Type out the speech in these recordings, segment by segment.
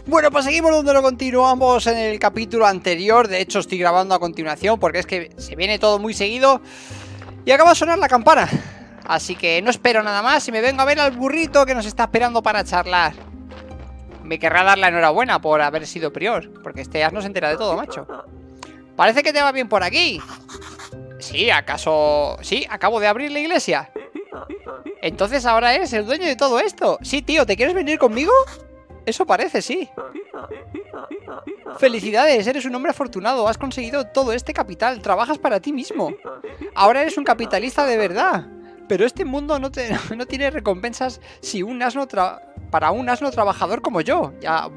Bueno, pues seguimos donde lo continuamos en el capítulo anterior. De hecho, estoy grabando a continuación porque es que se viene todo muy seguido. Y acaba de sonar la campana. Así que no espero nada más y me vengo a ver al burrito que nos está esperando para charlar. Me querrá dar la enhorabuena por haber sido prior, porque este asno se entera de todo, macho. Parece que te va bien por aquí. Sí, ¿acaso? Sí, acabo de abrir la iglesia. Entonces ahora eres el dueño de todo esto. Sí, tío, ¿te quieres venir conmigo? Eso parece, sí. Felicidades, eres un hombre afortunado. Has conseguido todo este capital. Trabajas para ti mismo. Ahora eres un capitalista de verdad. Pero este mundo no tiene recompensas si un asno para un asno trabajador como yo. Ya,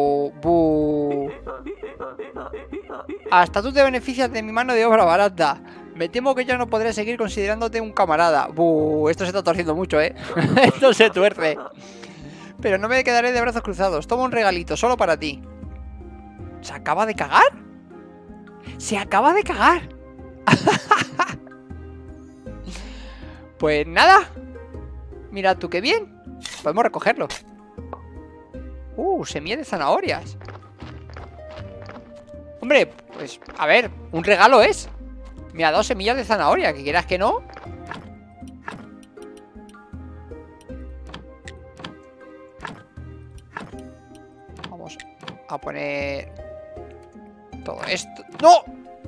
Hasta tú te beneficias de mi mano de obra barata. Me temo que yo no podré seguir considerándote un camarada. Esto se está torciendo mucho, ¿eh? Esto se tuerce. Pero no me quedaré de brazos cruzados. Toma un regalito, solo para ti. ¿Se acaba de cagar? ¡Se acaba de cagar! Pues nada. Mira tú qué bien. Podemos recogerlo. Semilla de zanahorias. Hombre, pues a ver, un regalo es. Me ha dado semillas de zanahoria, que quieras que no. Vamos a poner todo esto. ¡No!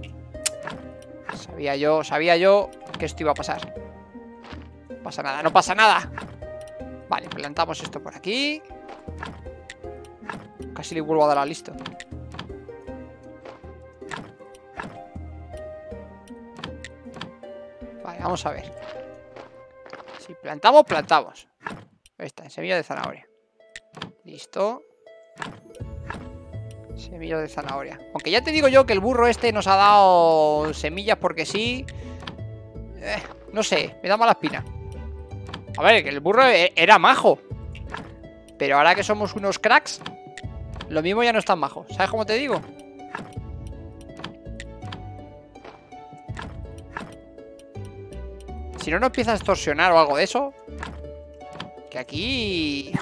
Sabía yo que esto iba a pasar. No pasa nada, no pasa nada. Vale, plantamos esto por aquí. Casi le vuelvo a dar a listo. Vale, vamos a ver. Si plantamos, plantamos. Ahí está, semilla de zanahoria. Listo. Semillas de zanahoria. Aunque ya te digo yo que el burro este nos ha dado semillas porque sí. No sé, me da mala espina. A ver, que el burro era majo. Pero ahora que somos unos cracks, lo mismo ya no es tan majo. ¿Sabes cómo te digo? Si no nos empieza a extorsionar o algo de eso. Que aquí...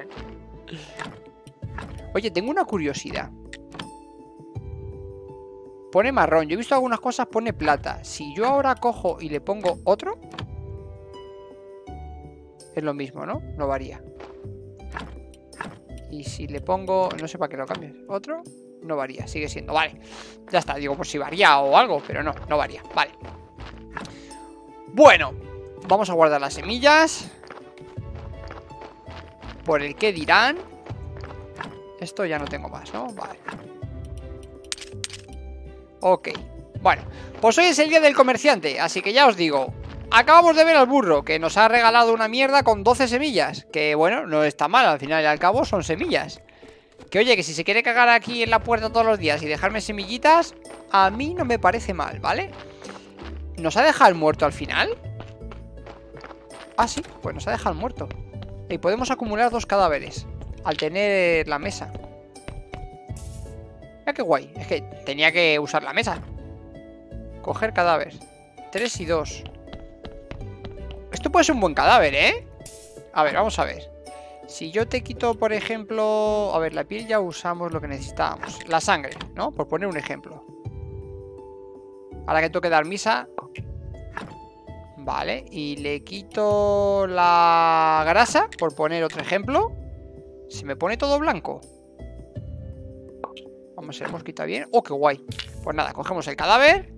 Oye, tengo una curiosidad. Pone marrón. Yo he visto algunas cosas, pone plata. Si yo ahora cojo y le pongo otro, es lo mismo, ¿no? No varía. Y si le pongo... No sé para qué lo cambies. Otro, no varía. Sigue siendo. Vale. Ya está. Digo, por si varía o algo. Pero no, no varía. Vale. Bueno. Vamos a guardar las semillas. Por el que dirán. Esto ya no tengo más, ¿no? Vale. Ok. Bueno. Pues hoy es el día del comerciante. Así que ya os digo... Acabamos de ver al burro, que nos ha regalado una mierda con 12 semillas. Que bueno, no está mal, al final y al cabo son semillas. Que oye, que si se quiere cagar aquí en la puerta todos los días y dejarme semillitas, a mí no me parece mal, ¿vale? ¿Nos ha dejado el muerto al final? Ah, sí, pues nos ha dejado el muerto. Y podemos acumular 2 cadáveres al tener la mesa. Mira qué guay, es que tenía que usar la mesa. Coger cadáver. 3 y 2. Esto puede ser un buen cadáver, ¿eh? A ver, vamos a ver. Si yo te quito, por ejemplo... A ver, la piel ya usamos lo que necesitábamos. La sangre, ¿no? Por poner un ejemplo. Ahora que tengo que dar misa. Vale, y le quito la grasa, por poner otro ejemplo. Se me pone todo blanco. Vamos a ver, hemos quitado bien. ¡Oh, qué guay! Pues nada, cogemos el cadáver.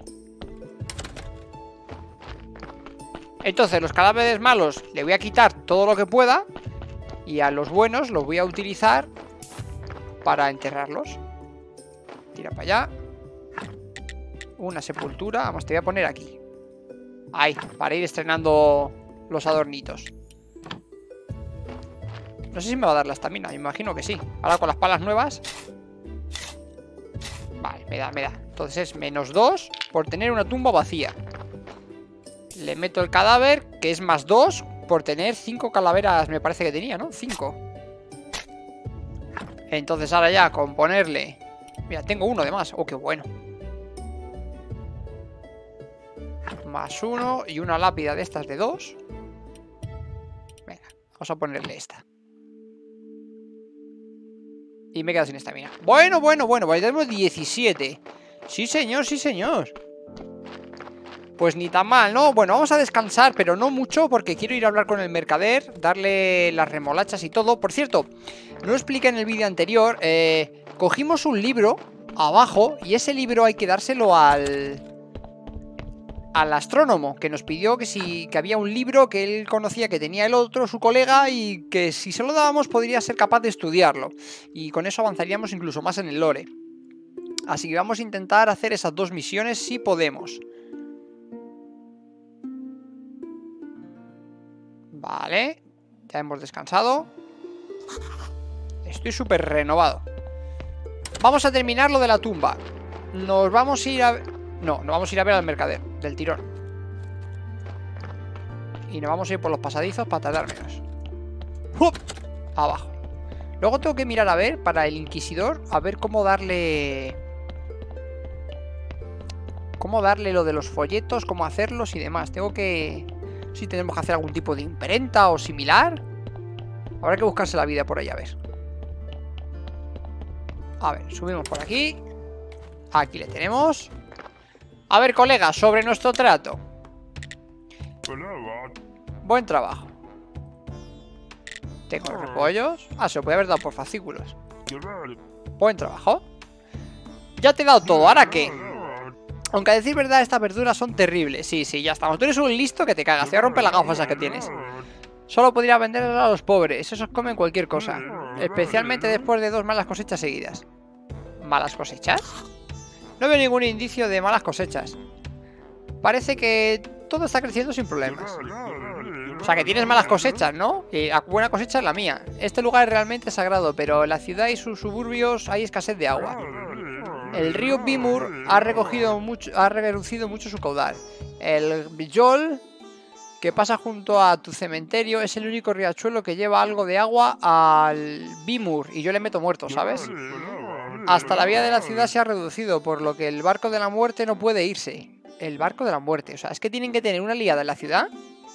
Entonces los cadáveres malos le voy a quitar todo lo que pueda. Y a los buenos los voy a utilizar para enterrarlos. Tira para allá. Una sepultura. Vamos, te voy a poner aquí. Ahí, para ir estrenando los adornitos. No sé si me va a dar la estamina, me imagino que sí. Ahora con las palas nuevas. Vale, me da. Entonces es -2 por tener una tumba vacía. Le meto el cadáver, que es +2 por tener 5 calaveras, me parece que tenía, ¿no? 5. Entonces ahora ya con ponerle... Mira, tengo uno de más. Oh, qué bueno. +1 y una lápida de estas de 2. Venga, vamos a ponerle esta. Y me he quedado sin estamina. Bueno, pues tenemos 17. Sí, señor, sí, señor. Pues ni tan mal, ¿no? Bueno, vamos a descansar, pero no mucho, porque quiero ir a hablar con el mercader, darle las remolachas y todo. Por cierto, no lo expliqué en el vídeo anterior. Cogimos un libro abajo y ese libro hay que dárselo al astrónomo, que nos pidió que había un libro que él conocía que tenía el otro, su colega, y que si se lo dábamos podría ser capaz de estudiarlo. Y con eso avanzaríamos incluso más en el lore. Así que vamos a intentar hacer esas dos misiones si podemos. Vale, ya hemos descansado. Estoy súper renovado. Vamos a terminar lo de la tumba. Nos vamos a ir a... No, nos vamos a ir a ver al mercader, del tirón. Y nos vamos a ir por los pasadizos para tardar menos. ¡Up! Abajo. Luego tengo que mirar a ver, para el inquisidor, a ver cómo darle... Cómo darle lo de los folletos, cómo hacerlos y demás. Tengo que... Si tenemos que hacer algún tipo de imprenta o similar. Habrá que buscarse la vida por ahí, a ver. A ver, subimos por aquí. Aquí le tenemos. A ver, colega, sobre nuestro trato. Buen trabajo. Tengo los repollos. Ah, se lo puede haber dado por fascículos. Buen trabajo. Ya te he dado todo, ¿ahora qué? Aunque a decir verdad, estas verduras son terribles. Sí, ya estamos. Tú eres un listo que te cagas. Te voy a romper las gafas esas que tienes. Solo podría venderlas a los pobres. Esos comen cualquier cosa. Especialmente después de 2 malas cosechas seguidas. ¿Malas cosechas? No veo ningún indicio de malas cosechas. Parece que todo está creciendo sin problemas. O sea, que tienes malas cosechas, ¿no? Y la buena cosecha es la mía. Este lugar es realmente sagrado, pero en la ciudad y sus suburbios hay escasez de agua. El río Vimur ha reducido mucho su caudal. El Bijol, que pasa junto a tu cementerio, es el único riachuelo que lleva algo de agua al Vimur. Y yo le meto muerto, ¿sabes? Hasta la vía de la ciudad se ha reducido, por lo que el barco de la muerte no puede irse. El barco de la muerte, o sea, es que tienen que tener una liada en la ciudad.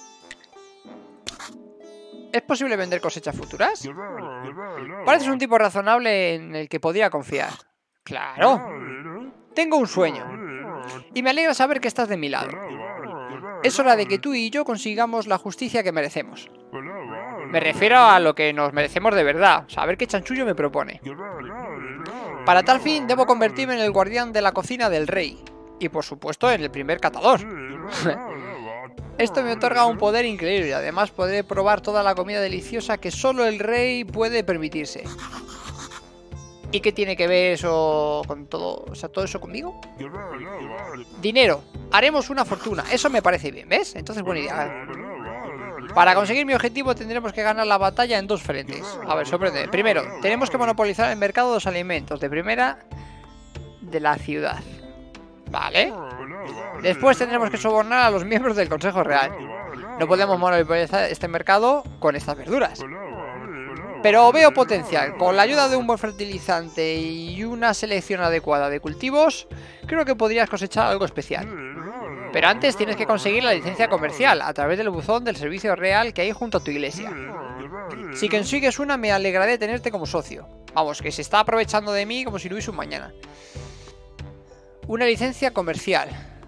¿Es posible vender cosechas futuras? Pareces un tipo razonable en el que podría confiar. Claro. Tengo un sueño. Y me alegra saber que estás de mi lado. Es hora de que tú y yo consigamos la justicia que merecemos. Me refiero a lo que nos merecemos de verdad. O sea, a ver qué chanchullo me propone. Para tal fin, debo convertirme en el guardián de la cocina del rey. Y por supuesto, en el primer catador. Esto me otorga un poder increíble. Y además podré probar toda la comida deliciosa que solo el rey puede permitirse. ¿Y qué tiene que ver eso con todo? O sea, todo eso conmigo. Dinero. Haremos una fortuna. Eso me parece bien, ¿ves? Entonces, buena idea. Para conseguir mi objetivo tendremos que ganar la batalla en 2 frentes. A ver, sorprende. Primero, tenemos que monopolizar el mercado de los alimentos de primera de la ciudad. Vale. Después tendremos que sobornar a los miembros del Consejo Real. No podemos monopolizar este mercado con estas verduras. Pero veo potencial. Con la ayuda de un buen fertilizante y una selección adecuada de cultivos, creo que podrías cosechar algo especial. Pero antes tienes que conseguir la licencia comercial a través del buzón del servicio real que hay junto a tu iglesia. Si consigues una, me alegraré de tenerte como socio. Vamos, que se está aprovechando de mí como si no hubiese un mañana. Una licencia comercial.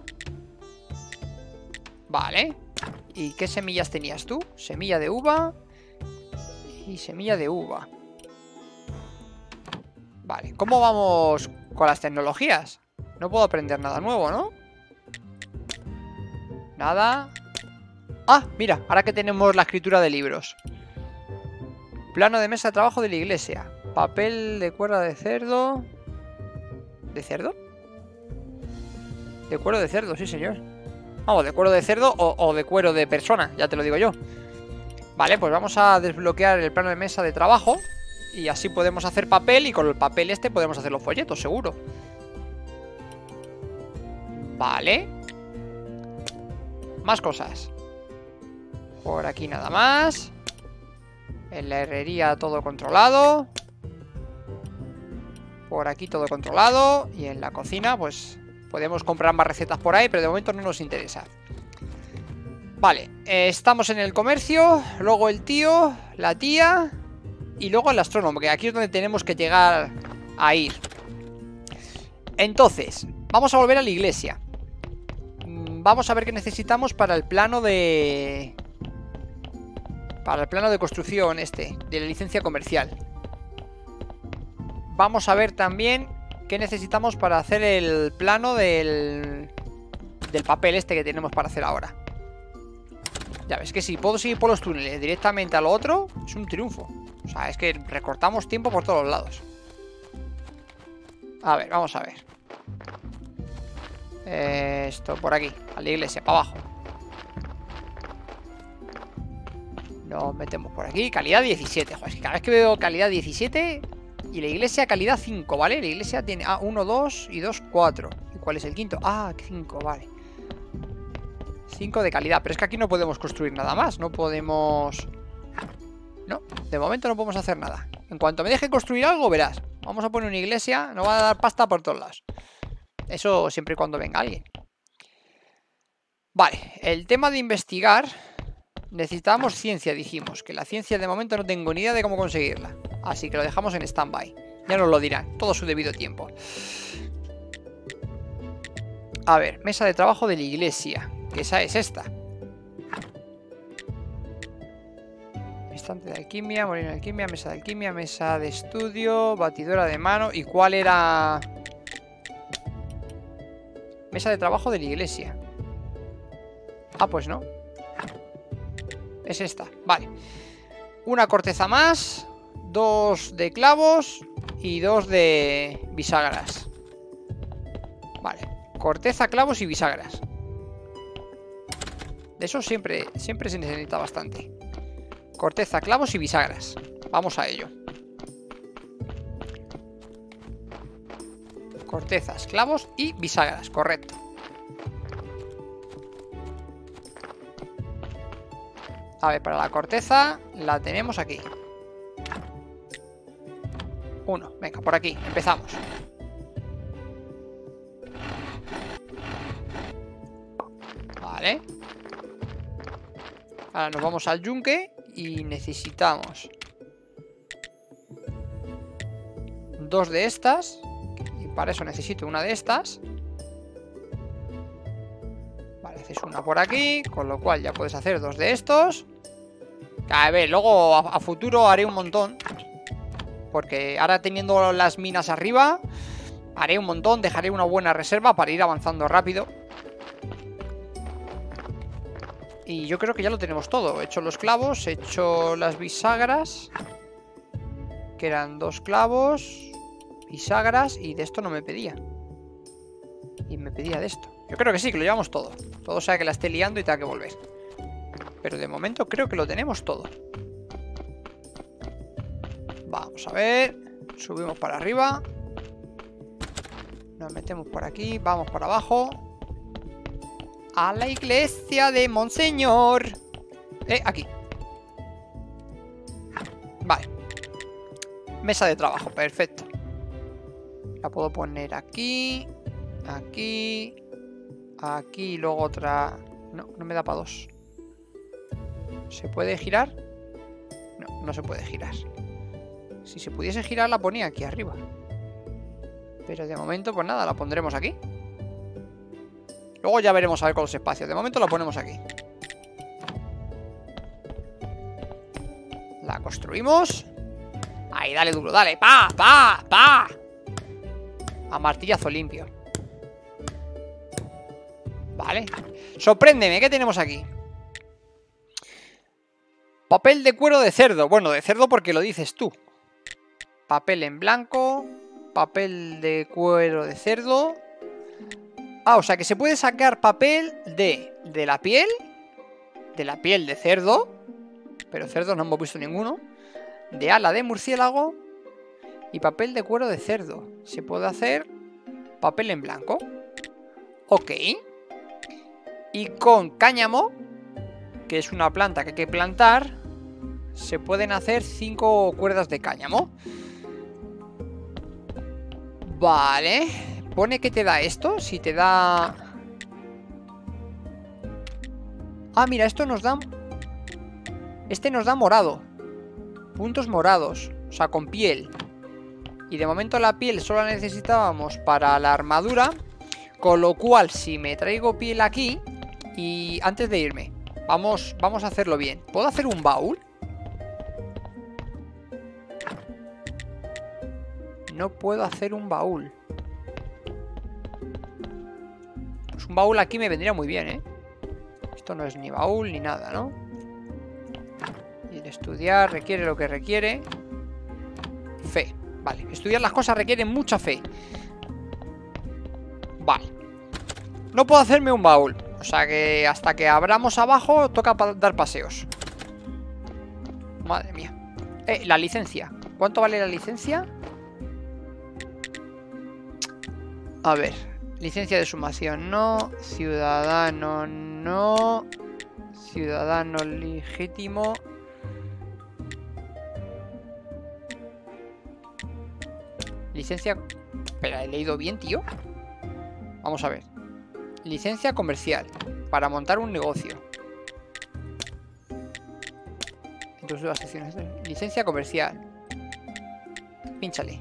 Vale. ¿Y qué semillas tenías tú? Semilla de uva y semilla de uva. Vale, ¿cómo vamos con las tecnologías? No puedo aprender nada nuevo, ¿no? Nada. Ah, mira, ahora que tenemos la escritura de libros. Plano de mesa de trabajo de la iglesia. Papel de cuerda de cerdo. ¿De cerdo? De cuero de cerdo, sí señor. Vamos, de cuero de cerdo o de cuero de persona, ya te lo digo yo. Vale, pues vamos a desbloquear el plano de mesa de trabajo. Y así podemos hacer papel. Y con el papel este podemos hacer los folletos, seguro. Vale. Más cosas. Por aquí nada más. En la herrería todo controlado. Por aquí todo controlado. Y en la cocina pues podemos comprar más recetas por ahí, pero de momento no nos interesa. Vale, estamos en el comercio. Luego el tío, la tía. y luego el astrónomo, que aquí es donde tenemos que llegar a ir. Entonces, vamos a volver a la iglesia. Vamos a ver qué necesitamos para el plano de... Para el plano de construcción de la licencia comercial. Vamos a ver también qué necesitamos para hacer el plano del papel que tenemos para hacer ahora. Ya ves que si puedo seguir por los túneles directamente a lo otro, es un triunfo. O sea, es que recortamos tiempo por todos lados. A ver, vamos a ver. Esto por aquí, a la iglesia, para abajo. Nos metemos por aquí, calidad 17. Joder, es que cada vez que veo calidad 17 y la iglesia calidad 5, ¿vale? La iglesia tiene 1, 2 y 2, 4. ¿Y cuál es el quinto? 5, vale. 5 de calidad, pero es que aquí no podemos construir nada más. No podemos... No, de momento no podemos hacer nada. En cuanto me deje construir algo, verás. Vamos a poner una iglesia, nos va a dar pasta por todos lados. Eso siempre y cuando venga alguien. Vale, el tema de investigar. Necesitamos ciencia, dijimos. Que la ciencia de momento no tengo ni idea de cómo conseguirla. Así que lo dejamos en stand-by. Ya nos lo dirán, todo su debido tiempo. A ver, mesa de trabajo de la iglesia. Que esa es esta. Instante de alquimia, molino de alquimia, mesa de alquimia, mesa de estudio, batidora de mano. ¿Y cuál era? Mesa de trabajo de la iglesia. Pues no. Es esta, vale. Una corteza más, 2 de clavos y 2 de bisagras. Vale, corteza, clavos y bisagras. De eso siempre se necesita bastante. Corteza, clavos y bisagras. Vamos a ello. Cortezas, clavos y bisagras, correcto. A ver, para la corteza la tenemos aquí. 1, venga, por aquí, empezamos. Vale. Ahora nos vamos al yunque y necesitamos 2 de estas. Y para eso necesito una de estas. Vale, haces una por aquí, con lo cual ya puedes hacer 2 de estos. A ver, luego a futuro haré un montón. Porque ahora teniendo las minas arriba, haré un montón, dejaré una buena reserva para ir avanzando rápido. Y yo creo que ya lo tenemos todo. He hecho los clavos, he hecho las bisagras, que eran 2 clavos, bisagras, y de esto no me pedía. Y me pedía de esto. Yo creo que sí, que lo llevamos todo. Todo sea que la esté liando y tenga que volver. Pero de momento creo que lo tenemos todo. Vamos a ver. Subimos para arriba. Nos metemos por aquí. Vamos para abajo. A la iglesia de Monseñor. Aquí. Vale. Mesa de trabajo, perfecto. La puedo poner aquí. Aquí. Aquí y luego otra. No, no me da para 2. ¿Se puede girar? No, no se puede girar. Si se pudiese girar la ponía aquí arriba. Pero de momento pues nada, la pondremos aquí. Luego ya veremos a ver con los espacios. De momento la ponemos aquí. La construimos. Ahí, dale duro, dale. ¡Pa! ¡Pa! ¡Pa! A martillazo limpio. Vale. Sorpréndeme, ¿qué tenemos aquí? Papel de cuero de cerdo. Bueno, de cerdo porque lo dices tú. Papel en blanco. Papel de cuero de cerdo. O sea que se puede sacar papel de la piel. De la piel de cerdo. Pero cerdo no hemos visto ninguno. De ala de murciélago. Y papel de cuero de cerdo. Se puede hacer papel en blanco. Ok. Y con cáñamo, que es una planta que hay que plantar, se pueden hacer 5 cuerdas de cáñamo. Vale. Pone que te da esto. Si te da... mira, esto nos da... Este nos da morado. Puntos morados, o sea, con piel. Y de momento la piel solo la necesitábamos para la armadura. Con lo cual, si me traigo piel aquí... Y antes de irme, vamos a hacerlo bien. ¿Puedo hacer un baúl? No puedo hacer un baúl. Pues un baúl aquí me vendría muy bien, ¿eh? Esto no es ni baúl ni nada, ¿no? Y el estudiar requiere lo que requiere. Fe. Vale, estudiar las cosas requiere mucha fe. Vale. No puedo hacerme un baúl. O sea que hasta que abramos abajo toca dar paseos. Madre mía. La licencia. ¿Cuánto vale la licencia? A ver. Licencia de sumación no. Ciudadano no. Ciudadano legítimo. Licencia... Espera, ¿he leído bien, tío? Vamos a ver. Licencia comercial. Para montar un negocio. Entonces las secciones. Licencia comercial. Pínchale.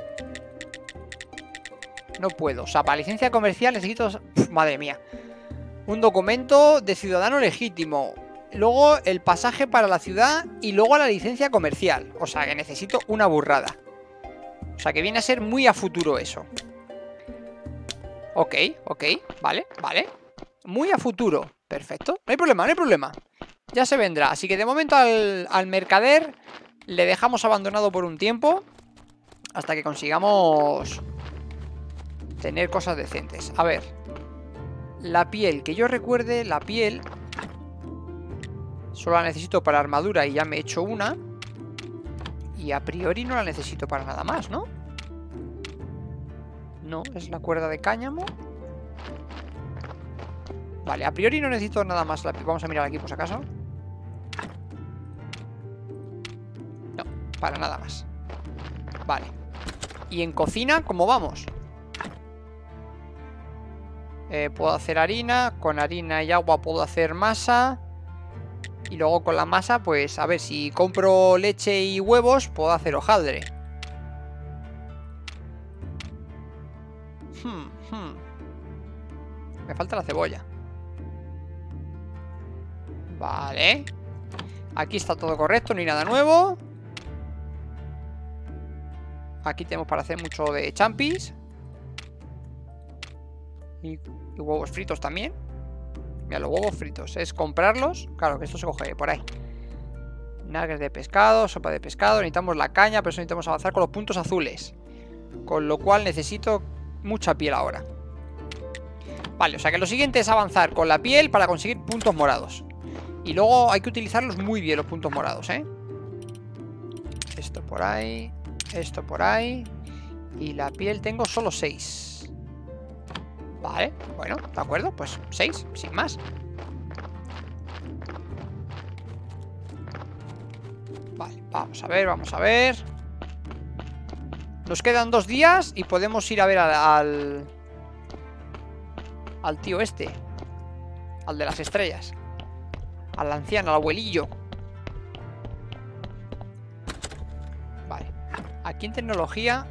No puedo. O sea, para licencia comercial necesito... Uf, madre mía. Un documento de ciudadano legítimo. Luego el pasaje para la ciudad. Y luego la licencia comercial. O sea, que necesito una burrada. O sea, que viene a ser muy a futuro eso. Ok, vale. Muy a futuro, perfecto. No hay problema, no hay problema. Ya se vendrá, así que de momento al mercader le dejamos abandonado por un tiempo. Hasta que consigamos tener cosas decentes. A ver. La piel, que yo recuerde, la piel solo la necesito para armadura y ya me he hecho una. Y a priori no la necesito para nada más, ¿no? No, es la cuerda de cáñamo. Vale, a priori no necesito nada más. Vamos a mirar aquí por si acaso. No, para nada más. Vale. ¿Y en cocina cómo vamos? Puedo hacer harina. Con harina y agua puedo hacer masa. Y luego con la masa, pues a ver, si compro leche y huevos, puedo hacer hojaldre. Me falta la cebolla. Vale. Aquí está todo correcto, no hay nada nuevo. Aquí tenemos para hacer mucho de champis. Y huevos fritos también. Mira, los huevos fritos es comprarlos. Claro que esto se coge por ahí. Nuggets de pescado, sopa de pescado. Necesitamos la caña, pero eso necesitamos avanzar con los puntos azules. Con lo cual necesito mucha piel ahora. Vale, o sea que lo siguiente es avanzar con la piel para conseguir puntos morados. Y luego hay que utilizarlos muy bien, los puntos morados, ¿eh? Esto por ahí. Esto por ahí. Y la piel tengo solo 6. Vale, bueno, de acuerdo, pues 6, sin más. Vale, vamos a ver, vamos a ver. Nos quedan 2 días y podemos ir a ver al tío este. Al de las estrellas. Al anciano, al abuelillo. Vale. Aquí en tecnología.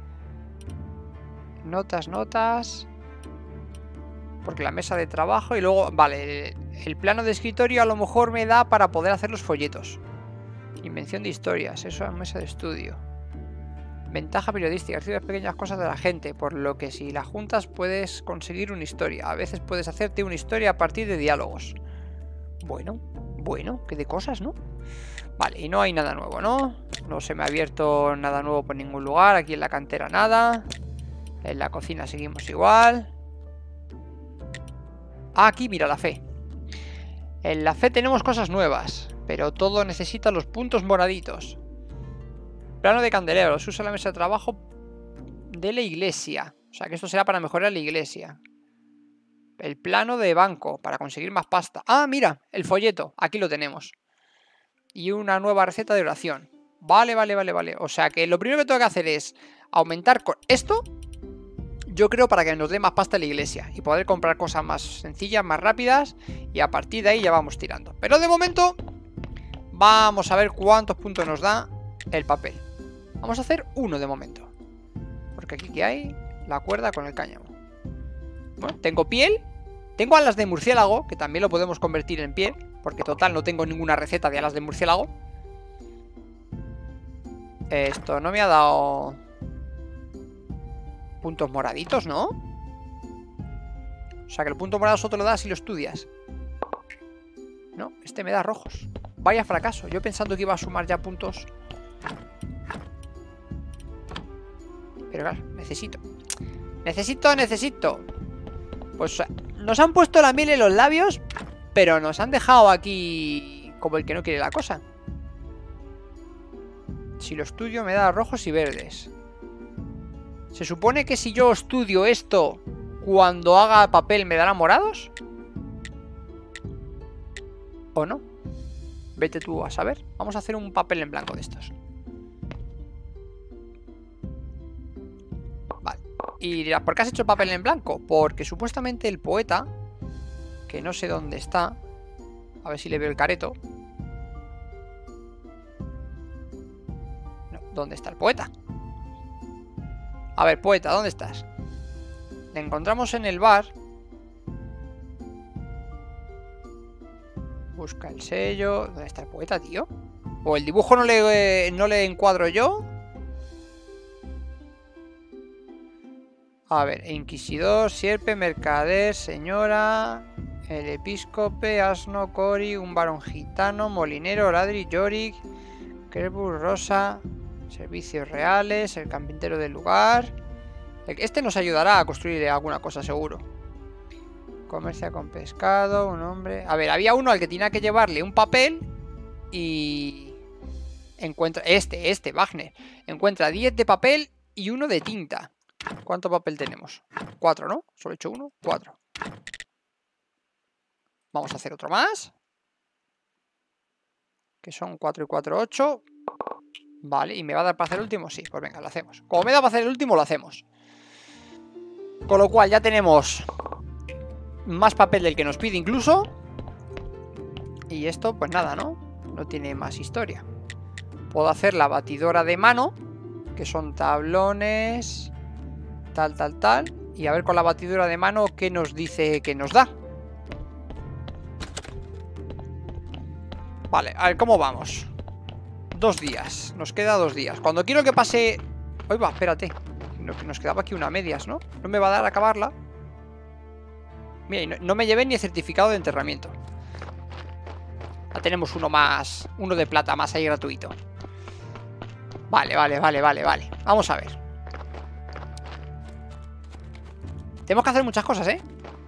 Notas. Porque la mesa de trabajo y luego... Vale, el plano de escritorio a lo mejor me da para poder hacer los folletos. Invención de historias, eso es mesa de estudio. Ventaja periodística, recibes pequeñas cosas de la gente, por lo que si la juntas puedes conseguir una historia. A veces puedes hacerte una historia a partir de diálogos. Bueno, que de cosas, ¿no? Vale, y no hay nada nuevo, ¿no? No se me ha abierto nada nuevo por ningún lugar. Aquí en la cantera nada. En la cocina seguimos igual. Ah, aquí, mira, la fe. En la fe tenemos cosas nuevas, pero todo necesita los puntos moraditos. Plano de candeleros. Usa la mesa de trabajo de la iglesia. O sea que esto será para mejorar la iglesia. El plano de banco para conseguir más pasta. Ah, mira, el folleto. Aquí lo tenemos. Y una nueva receta de oración. Vale. O sea que lo primero que tengo que hacer es aumentar con esto. Yo creo para que nos dé más pasta en la iglesia. Y poder comprar cosas más sencillas, más rápidas. Y a partir de ahí ya vamos tirando. Pero de momento Vamos a ver cuántos puntos nos da el papel. Vamos a hacer uno de momento. Porque aquí que hay la cuerda con el cáñamo. Bueno, tengo piel. Tengo alas de murciélago, que también lo podemos convertir en piel. Porque total no tengo ninguna receta de alas de murciélago. Esto no me ha dado puntos moraditos, ¿no? O sea que el punto morado solo te lo da si lo estudias. No, este me da rojos. Vaya fracaso, yo pensando que iba a sumar ya puntos. Pero claro, necesito. Pues nos han puesto la miel en los labios, pero nos han dejado aquí como el que no quiere la cosa. Si lo estudio me da rojos y verdes. ¿Se supone que si yo estudio esto, cuando haga papel me dará morados? ¿O no? Vete tú a saber. Vamos a hacer un papel en blanco de estos. Vale. Y dirás, ¿por qué has hecho el papel en blanco? Porque supuestamente el poeta, que no sé dónde está, a ver si le veo el careto. No, ¿dónde está el poeta? A ver, poeta, ¿dónde estás? Le encontramos en el bar. Busca el sello. ¿Dónde está el poeta, tío? ¿O el dibujo no le encuadro yo? A ver, inquisidor, sierpe, mercader, señora, el episcope, asno, cori, un varón gitano, molinero, ladri, yorick, Kerbus, rosa, servicios reales, el carpintero del lugar. Este nos ayudará a construir alguna cosa, seguro. Comercia con pescado, un hombre... A ver, había uno al que tenía que llevarle un papel y... encuentra... Este, Wagner. Encuentra 10 de papel y 1 de tinta. ¿Cuánto papel tenemos? 4, ¿no? Solo he hecho 1, 4. Vamos a hacer otro más. Que son 4 y 4, 8. Vale, ¿y me va a dar para hacer el último? Sí, pues venga, lo hacemos. Como me da para hacer el último, lo hacemos. Con lo cual ya tenemos más papel del que nos pide incluso. Y esto, pues nada, ¿no? No tiene más historia. Puedo hacer la batidora de mano, que son tablones, tal. Y a ver con la batidora de mano qué nos dice que nos da. Vale, a ver, ¿cómo vamos? 2 días, nos queda 2 días. Cuando quiero que pase... Oiga, espérate. Nos quedaba aquí una a medias, ¿no? No me va a dar a acabarla. Mira, no me llevé ni el certificado de enterramiento. Ya tenemos uno más. Uno de plata más ahí gratuito. Vale. Vamos a ver. Tenemos que hacer muchas cosas, ¿eh?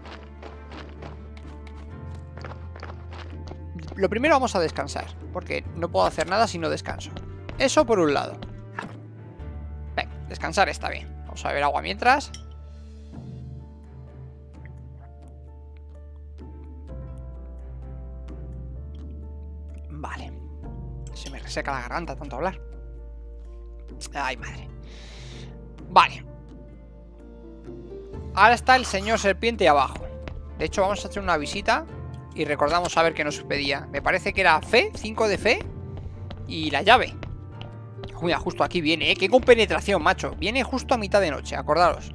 Lo primero vamos a descansar, porque no puedo hacer nada si no descanso. Eso por un lado. Venga, descansar está bien. Vamos a beber agua mientras. Vale. Se me reseca la garganta tanto hablar. Ay, madre. Vale. Ahora está el señor serpiente abajo. De hecho, vamos a hacer una visita y recordamos a ver qué nos pedía. Me parece que era fe, 5 de fe y la llave. Mira, justo aquí viene, ¿eh? Qué compenetración, macho. Viene justo a mitad de noche, acordaros.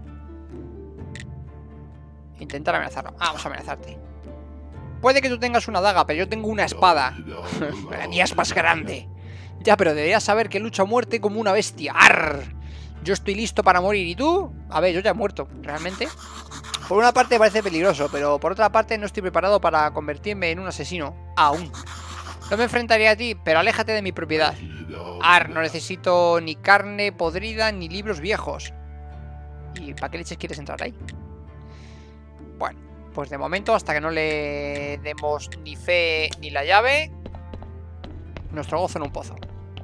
Intentar amenazarlo. Vamos a amenazarte. Puede que tú tengas una daga, pero yo tengo una espada. La mía es más grande. Ya, pero deberías saber que lucho a muerte como una bestia. ¡Arr! Yo estoy listo para morir. ¿Y tú? A ver, yo ya he muerto, realmente. Por una parte parece peligroso, pero por otra parte no estoy preparado para convertirme en un asesino. Aún. No me enfrentaría a ti, pero aléjate de mi propiedad. Ar, no necesito ni carne podrida ni libros viejos. ¿Y para qué leches quieres entrar ahí? Bueno, pues de momento, hasta que no le demos ni fe ni la llave, nuestro gozo en un pozo.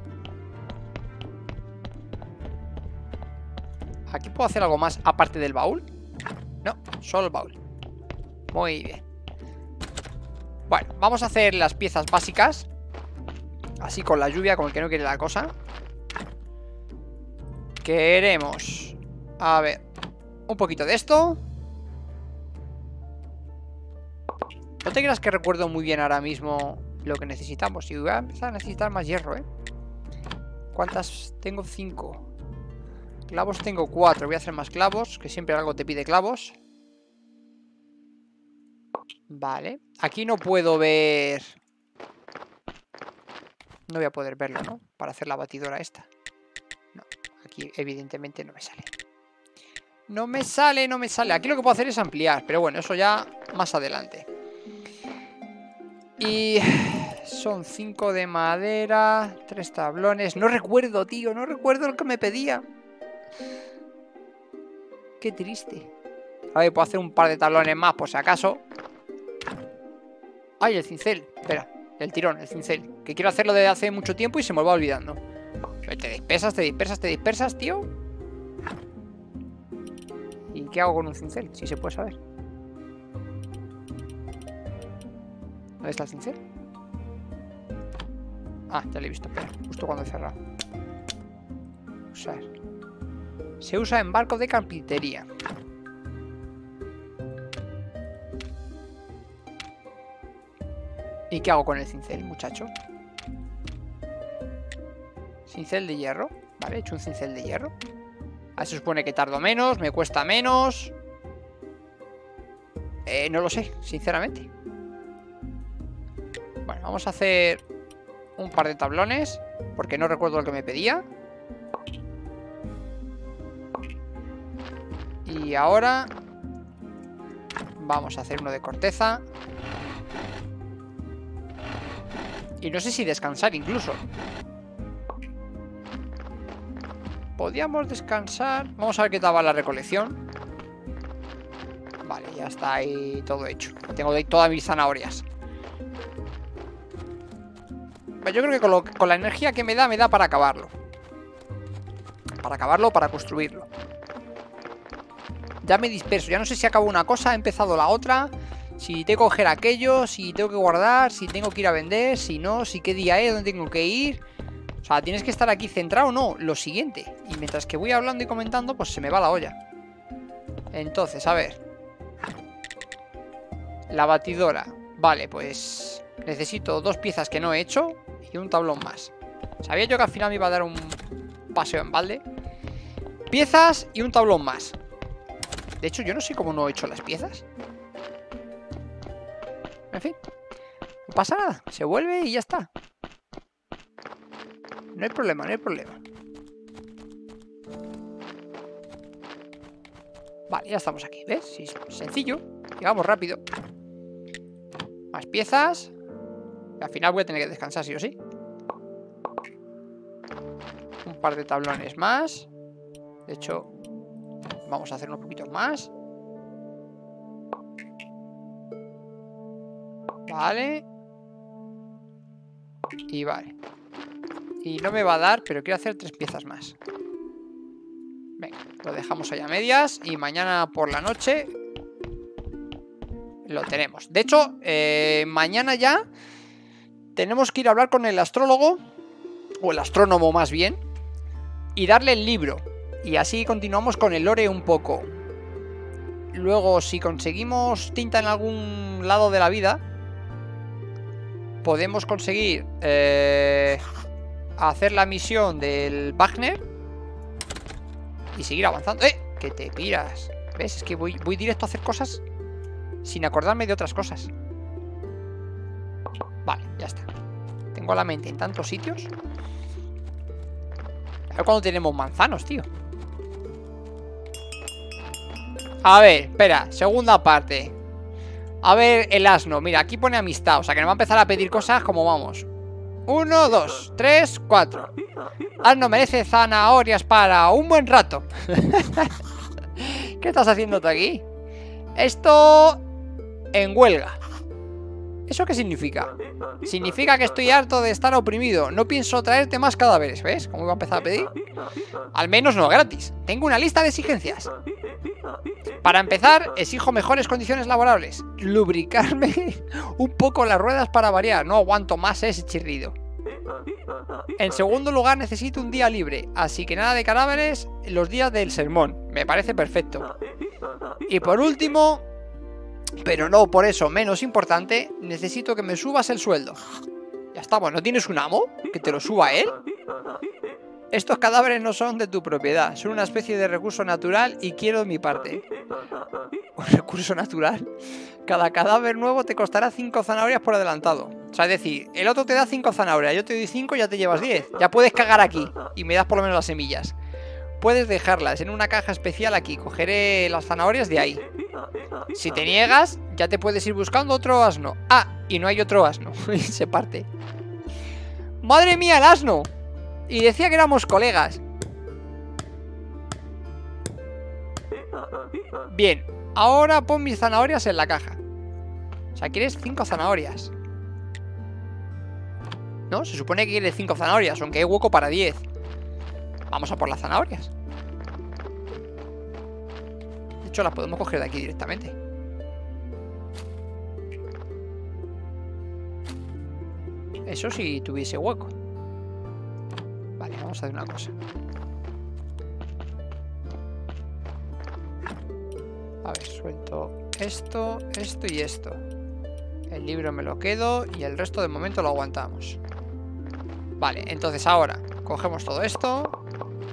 ¿Aquí puedo hacer algo más aparte del baúl? No, solo el baúl. Muy bien. Bueno, vamos a hacer las piezas básicas. Así con la lluvia, como el que no quiere la cosa. Queremos... A ver, un poquito de esto. No te creas que recuerdo muy bien ahora mismo lo que necesitamos. Y voy a empezar a necesitar más hierro, ¿eh? ¿Cuántas? Tengo 5. Clavos tengo 4. Voy a hacer más clavos, que siempre algo te pide clavos. Vale. Aquí no puedo ver... No voy a poder verlo, ¿no? Para hacer la batidora esta. No, aquí evidentemente no me sale. No me sale, no me sale. Aquí lo que puedo hacer es ampliar, pero bueno, eso ya más adelante. Y... son 5 de madera, 3 tablones. No recuerdo, tío, no recuerdo lo que me pedía. Qué triste. A ver, puedo hacer un par de tablones más por si acaso. Ay, el cincel. Espera, el tirón, el cincel. Que quiero hacerlo desde hace mucho tiempo y se me va olvidando. Te dispersas, te dispersas, te dispersas, tío. ¿Y qué hago con un cincel? Si se puede saber. ¿Dónde está el cincel? Ah, ya lo he visto, espera. Justo cuando he cerrado. Usar. Se usa en barcos de carpintería. ¿Y qué hago con el cincel, muchacho? Cincel de hierro. Vale, he hecho un cincel de hierro. Ahora se supone que tardo menos, me cuesta menos. No lo sé, sinceramente. Bueno, vamos a hacer un par de tablones, porque no recuerdo lo que me pedía. Y ahora vamos a hacer uno de corteza. Y no sé si descansar incluso. Podríamos descansar. Vamos a ver qué tal va la recolección. Vale, ya está ahí todo hecho. Tengo ahí todas mis zanahorias. Yo creo que con la energía que me da para acabarlo. Para acabarlo o para construirlo. Ya me disperso. Ya no sé si acabo una cosa, he empezado la otra. Si tengo que coger aquello, si tengo que guardar, si tengo que ir a vender, si no, si qué día es, dónde tengo que ir. O sea, tienes que estar aquí centrado, no, lo siguiente. Y mientras que voy hablando y comentando, pues se me va la olla. Entonces, a ver. La batidora. Vale, pues necesito 2 piezas que no he hecho y un tablón más. Sabía yo que al final me iba a dar un paseo en balde. Piezas y un tablón más. De hecho, yo no sé cómo no he hecho las piezas. En fin, no pasa nada, se vuelve y ya está. No hay problema, no hay problema. Vale, ya estamos aquí, ¿ves? Sí, sencillo, llegamos rápido. Más piezas. Y al final voy a tener que descansar sí o sí. Un par de tablones más. De hecho, vamos a hacer unos poquitos más. Vale. Y vale. Y no me va a dar, pero quiero hacer 3 piezas más. Venga, lo dejamos ahí a medias. Y mañana por la noche lo tenemos. De hecho, mañana ya tenemos que ir a hablar con el astrólogo, o el astrónomo más bien, y darle el libro. Y así continuamos con el lore un poco. Luego, si conseguimos tinta en algún lado de la vida, podemos conseguir hacer la misión del Wagner y seguir avanzando. Que te piras. ¿Ves? Es que voy directo a hacer cosas sin acordarme de otras cosas. Vale, ya está. Tengo la mente en tantos sitios. A ver cuando tenemos manzanos, tío. A ver, espera, segunda parte. A ver, el asno, mira, aquí pone amistad. O sea que nos va a empezar a pedir cosas como vamos. 1, 2, 3, 4. Asno merece zanahorias para un buen rato. ¿Qué estás haciendo tú aquí? Esto en huelga. ¿Eso qué significa? Significa que estoy harto de estar oprimido. No pienso traerte más cadáveres. ¿Ves? ¿Cómo iba a empezar a pedir? Al menos no gratis. Tengo una lista de exigencias. Para empezar, exijo mejores condiciones laborables. Lubricarme un poco las ruedas para variar. No aguanto más ese chirrido. En segundo lugar, necesito un día libre. Así que nada de cadáveres los días del sermón. Me parece perfecto. Y por último, pero no por eso menos importante, necesito que me subas el sueldo. Ya está, bueno, ¿no tienes un amo que te lo suba él? Estos cadáveres no son de tu propiedad, son una especie de recurso natural y quiero mi parte. ¿Un recurso natural? Cada cadáver nuevo te costará 5 zanahorias por adelantado. O sea, es decir, el otro te da 5 zanahorias, yo te doy 5 y ya te llevas 10. Ya puedes cagar aquí y me das por lo menos las semillas. Puedes dejarlas en una caja especial aquí, cogeré las zanahorias de ahí. Si te niegas, ya te puedes ir buscando otro asno. Ah, y no hay otro asno. Y se parte. ¡Madre mía, el asno! Y decía que éramos colegas. Bien, ahora pon mis zanahorias en la caja. O sea, quieres 5 zanahorias. ¿No? Se supone que quieres 5 zanahorias, aunque hay hueco para 10. Vamos a por las zanahorias. De hecho, las podemos coger de aquí directamente. Eso si tuviese hueco. Vale, vamos a hacer una cosa. A ver, suelto esto, esto y esto. El libro me lo quedo y el resto de momento lo aguantamos. Vale, entonces ahora cogemos todo esto.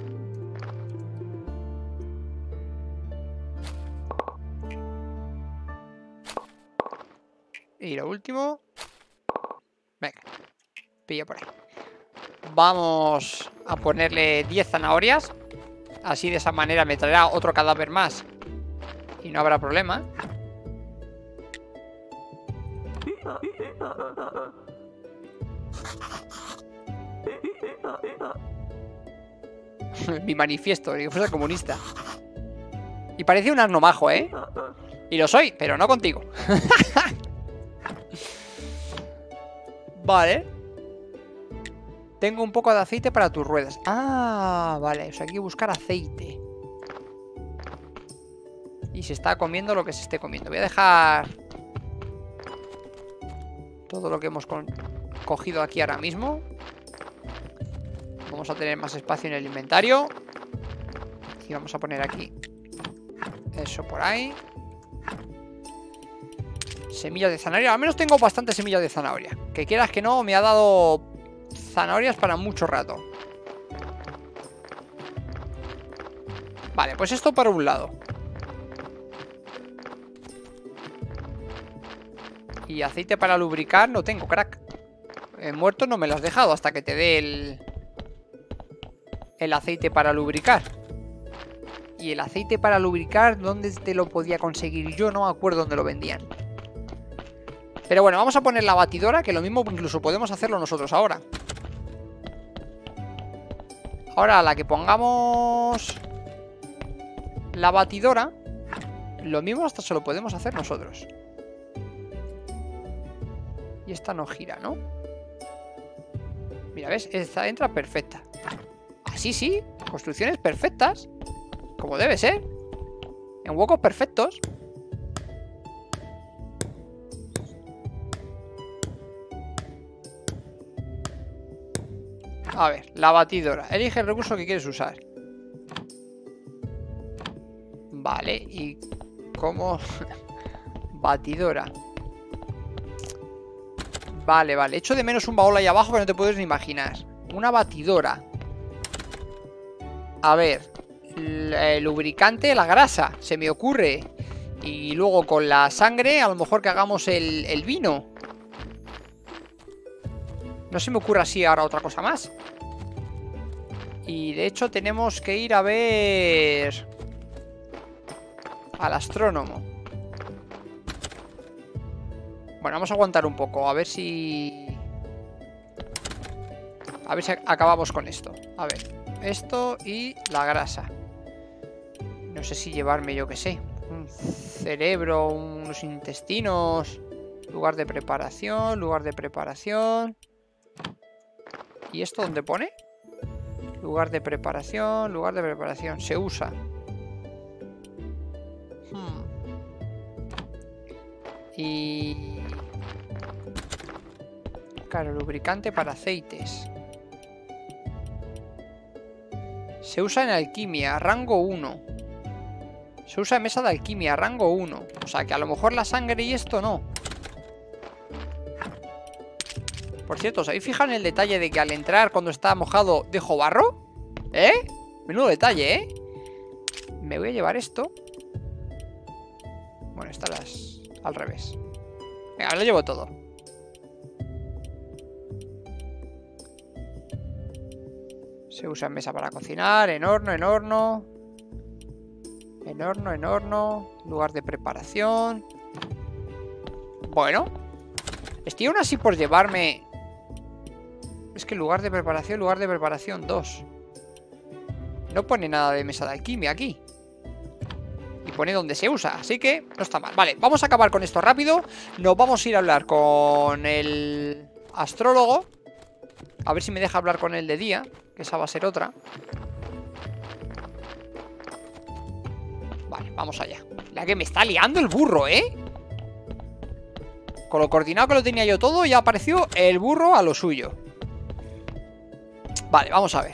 Y lo último. Venga, pillo por ahí. Vamos a ponerle 10 zanahorias. Así de esa manera me traerá otro cadáver más y no habrá problema. Mi manifiesto, ni que fuese comunista. Y parece un asno majo, ¿eh? Y lo soy, pero no contigo. Vale. Tengo un poco de aceite para tus ruedas. Ah, vale, o sea, hay que buscar aceite. Y se está comiendo lo que se esté comiendo. Voy a dejar todo lo que hemos cogido aquí ahora mismo. Vamos a tener más espacio en el inventario. Y vamos a poner aquí eso por ahí. Semillas de zanahoria. Al menos tengo bastantes semillas de zanahoria. Que quieras que no, me ha dado zanahorias para mucho rato. Vale, pues esto para un lado. Y aceite para lubricar no tengo, crack. Muerto no me lo has dejado hasta que te dé el aceite para lubricar. Y el aceite para lubricar, ¿dónde te lo podía conseguir? Yo no me acuerdo dónde lo vendían. Pero bueno, vamos a poner la batidora, que lo mismo incluso podemos hacerlo nosotros ahora. Ahora a la que pongamos la batidora, lo mismo hasta se lo podemos hacer nosotros. Y esta no gira, ¿no? Mira, ¿ves? Esta entra perfecta. Así sí, construcciones perfectas. Como debe ser. En huecos perfectos. A ver, la batidora. Elige el recurso que quieres usar. Vale, ¿y cómo? Batidora. Vale, vale. Echo de menos un baúl ahí abajo que no te puedes ni imaginar. Una batidora. A ver. El lubricante, la grasa. Se me ocurre. Y luego con la sangre, a lo mejor que hagamos el vino. No se me ocurre así ahora otra cosa más. Y de hecho tenemos que ir a ver al astrónomo. Bueno, vamos a aguantar un poco. A ver si acabamos con esto. A ver, esto y la grasa. No sé si llevarme, yo que sé, un cerebro, unos intestinos. Lugar de preparación, lugar de preparación. ¿Y esto dónde pone? Lugar de preparación, lugar de preparación. Se usa. Y... claro, lubricante para aceites. Se usa en alquimia, rango 1. Se usa en mesa de alquimia, rango 1. O sea que a lo mejor la sangre y esto no. Por cierto, ¿os habéis fijado en el detalle de que al entrar cuando está mojado dejo barro? ¿Eh? Menudo detalle, ¿eh? Me voy a llevar esto. Bueno, estas las... al revés. Venga, lo llevo todo. Se usa en mesa para cocinar, en horno, en horno. En horno, en horno. Lugar de preparación. Bueno. Estoy aún así por llevarme... Es que lugar de preparación 2. No pone nada de mesa de alquimia aquí. Y pone donde se usa, así que no está mal. Vale, vamos a acabar con esto rápido. Nos vamos a ir a hablar con el astrólogo. A ver si me deja hablar con él de día, que esa va a ser otra. Vale, vamos allá. La que me está liando el burro, ¿eh? Con lo coordinado que lo tenía yo todo, ya apareció el burro a lo suyo. Vale, vamos a ver.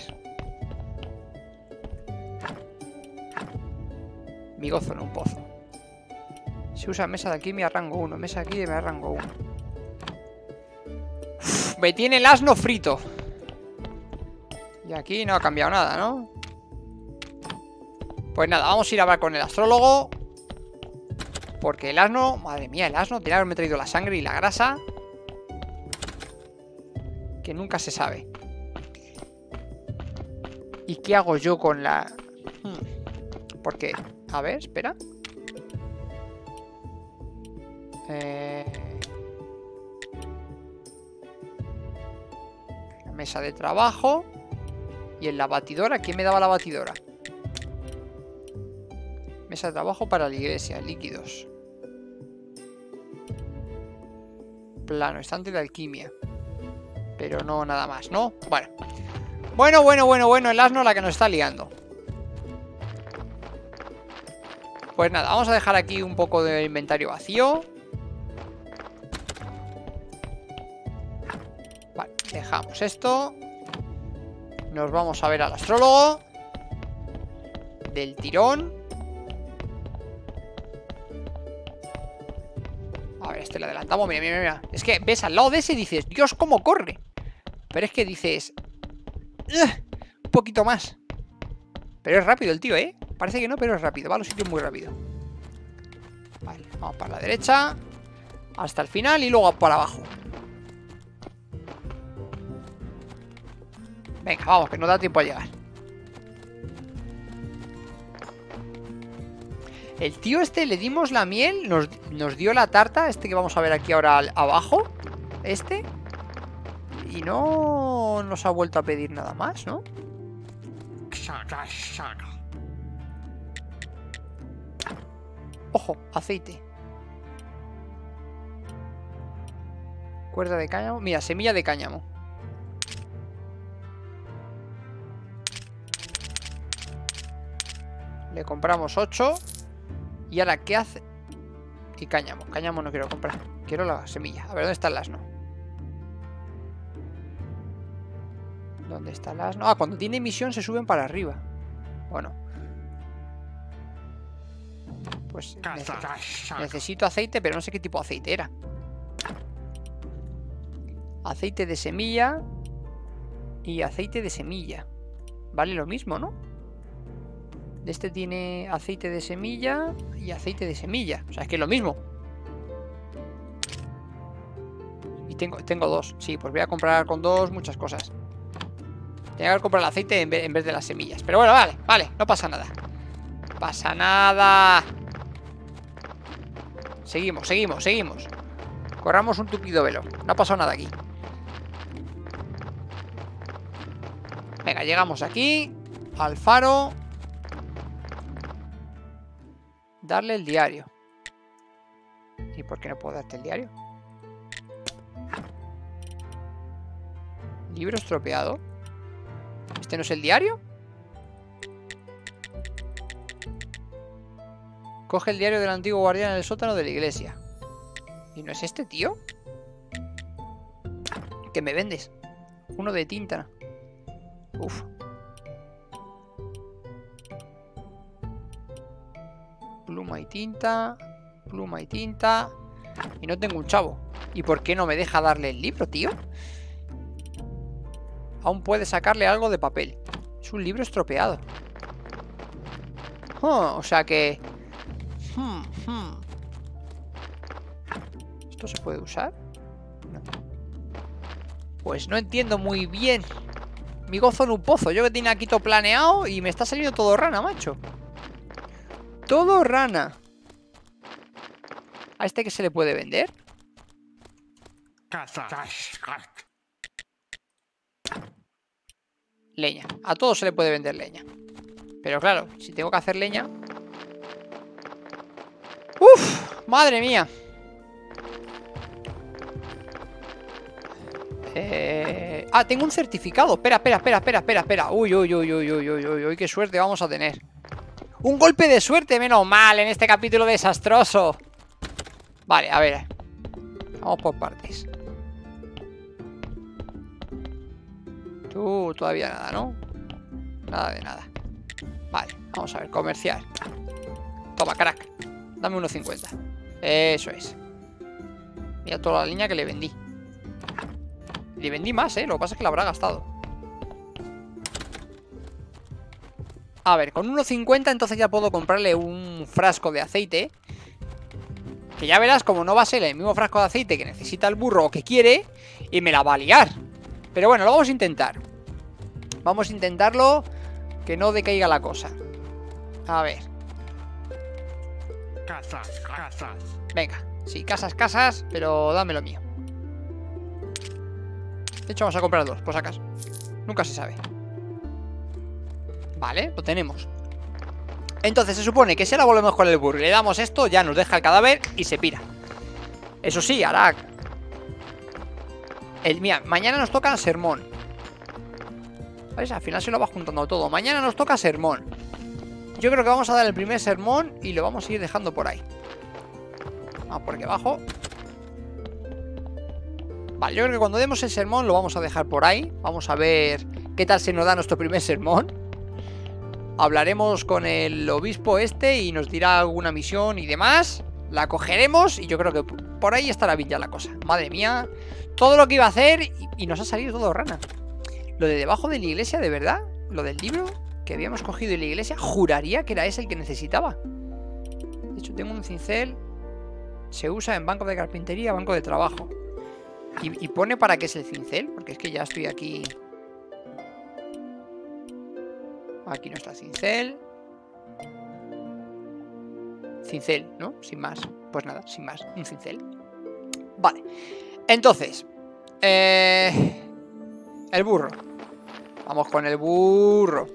Mi gozo en un pozo. Se usa mesa de alquimia rango 1. Mesa de alquimia rango 1. Uf, me tiene el asno frito. Y aquí no ha cambiado nada, ¿no? Pues nada, vamos a ir a hablar con el astrólogo. Porque el asno... Madre mía, el asno tiene que haberme traído la sangre y la grasa. Que nunca se sabe. ¿Y qué hago yo con la...? Porque... A ver, espera. Mesa de trabajo. Y en la batidora, ¿quién me daba la batidora? Mesa de trabajo para la iglesia, líquidos. Plano, estante de alquimia. Pero no nada más, ¿no? Bueno, el asno la que nos está liando. Pues nada, vamos a dejar aquí un poco de inventario vacío. Vale, dejamos esto. Nos vamos a ver al astrólogo. Del tirón. A ver, este lo adelantamos, mira. Es que ves al lado de ese y dices, Dios, cómo corre. Pero es que dices, un poquito más. Pero es rápido el tío, ¿eh? Parece que no, pero es rápido, va a los sitios muy rápido. Vale, vamos para la derecha. Hasta el final y luego para abajo. Venga, vamos, que no da tiempo a llegar. El tío este le dimos la miel, nos dio la tarta, este que vamos a ver aquí ahora abajo. Este. Y no nos ha vuelto a pedir nada más, ¿no? Ojo, aceite. Cuerda de cáñamo. Mira, semilla de cáñamo. Le compramos 8. Y ahora, ¿qué hace? Y cáñamo. Cáñamo no quiero comprar. Quiero la semilla. A ver, ¿dónde está el asno? ¿Dónde está el asno? Ah, cuando tiene misión se suben para arriba. Bueno. Pues necesito aceite, pero no sé qué tipo de aceite era. Aceite de semilla. Y aceite de semilla. Vale lo mismo, ¿no? Este tiene aceite de semilla y aceite de semilla. O sea, es que es lo mismo. Y tengo 2. Sí, pues voy a comprar con 2 muchas cosas. Tengo que comprar el aceite en vez de las semillas. Pero bueno, vale, no pasa nada. No pasa nada. Seguimos. Corramos un tupido velo. No ha pasado nada aquí. Venga, llegamos aquí. Al faro. Darle el diario. ¿Y por qué no puedo darte el diario? Libro estropeado. ¿Este no es el diario? Coge el diario del antiguo guardián en el sótano de la iglesia. ¿Y no es este, tío? ¿Qué me vendes? Uno de tinta. Uf. Pluma y tinta. Pluma y tinta. Y no tengo un chavo. ¿Y por qué no me deja darle el libro, tío? aún puede sacarle algo de papel. Es un libro estropeado. O sea que... ¿Esto se puede usar? No. Pues no entiendo muy bien. Mi gozo en un pozo. Yo que tenía aquí todo planeado y me está saliendo todo rana, macho. Todo rana. ¿A este que se le puede vender? Leña. A todo se le puede vender leña. Pero claro, si tengo que hacer leña... ¡Uf! ¡Madre mía! Tengo un certificado. Espera. Uy, qué suerte vamos a tener. Un golpe de suerte, menos mal, en este capítulo desastroso. Vale, a ver. Vamos por partes. Tú todavía nada, ¿no? Nada de nada. Vale, vamos a ver, comercial. Toma, crack. Dame 1,50. Eso es. Mira toda la línea que le vendí. Le vendí más, lo que pasa es que la habrá gastado. A ver, con 1,50 entonces ya puedo comprarle un frasco de aceite. Que ya verás como no va a ser el mismo frasco de aceite que necesita el burro o que quiere. Y me la va a liar. Pero bueno, lo vamos a intentar. Vamos a intentarlo. Que no decaiga la cosa. A ver. Casas. Venga, sí, casas, pero dame lo mío. De hecho vamos a comprar 2, por si acaso. Nunca se sabe. Vale, lo tenemos. Entonces se supone que si ahora volvemos con el burro y le damos esto, ya nos deja el cadáver y se pira. Eso sí, hará... Mira, mañana nos toca sermón. ¿Sabes? Al final se lo va juntando todo. Mañana nos toca sermón. Yo creo que vamos a dar el primer sermón y lo vamos a ir dejando por ahí. Vamos por aquí abajo. Vale, yo creo que cuando demos el sermón lo vamos a dejar por ahí. Vamos a ver qué tal se nos da nuestro primer sermón. Hablaremos con el obispo este y nos dirá alguna misión y demás. La cogeremos y yo creo que por ahí estará bien ya la cosa. Madre mía, todo lo que iba a hacer y nos ha salido todo rana. Lo de debajo de la iglesia, ¿de verdad? Lo del libro que habíamos cogido en la iglesia, juraría que era ese el que necesitaba. De hecho, tengo un cincel. Se usa en banco de carpintería, banco de trabajo. Y pone para qué es el cincel, porque es que ya estoy aquí. Aquí no está cincel. Cincel, ¿no? Sin más. Pues nada, sin más, un cincel. Vale. Entonces el burro. Vamos con el burro.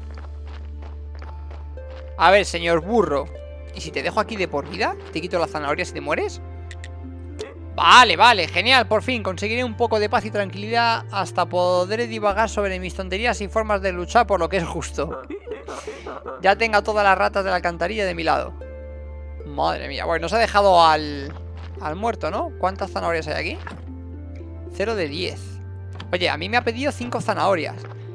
A ver, señor burro. ¿Y si te dejo aquí de por vida? ¿Te quito las zanahorias y te mueres? Vale, genial, por fin conseguiré un poco de paz y tranquilidad hasta poder divagar sobre mis tonterías y formas de luchar por lo que es justo. Ya tenga todas las ratas de la alcantarilla de mi lado. Madre mía, bueno, nos ha dejado al muerto, ¿no? ¿Cuántas zanahorias hay aquí? 0 de 10. Oye, a mí me ha pedido 5 zanahorias.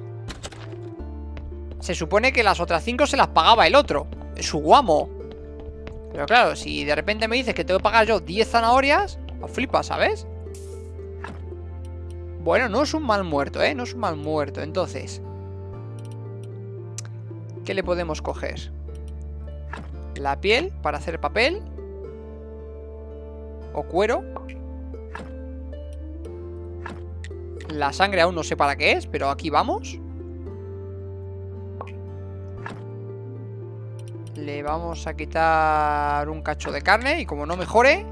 Se supone que las otras 5 se las pagaba el otro, su guamo. Pero claro, si de repente me dices que tengo que pagar yo 10 zanahorias, os flipas, ¿sabes? Bueno, no es un mal muerto, ¿eh? No es un mal muerto. Entonces, ¿qué le podemos coger? La piel para hacer papel. O cuero. La sangre aún no sé para qué es, pero aquí vamos. Le vamos a quitar un cacho de carne y como no mejore...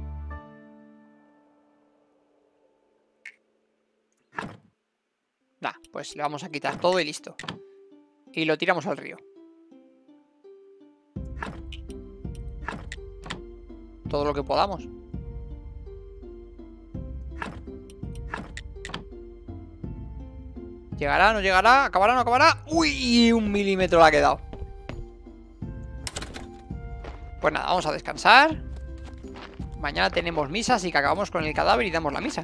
Nah, pues le vamos a quitar todo y listo. Y lo tiramos al río. Todo lo que podamos. ¿Llegará? ¿No llegará? ¿Acabará? ¿No acabará? ¡Uy! 1 milímetro le ha quedado. Pues nada, vamos a descansar. Mañana tenemos misa, así que acabamos con el cadáver y damos la misa.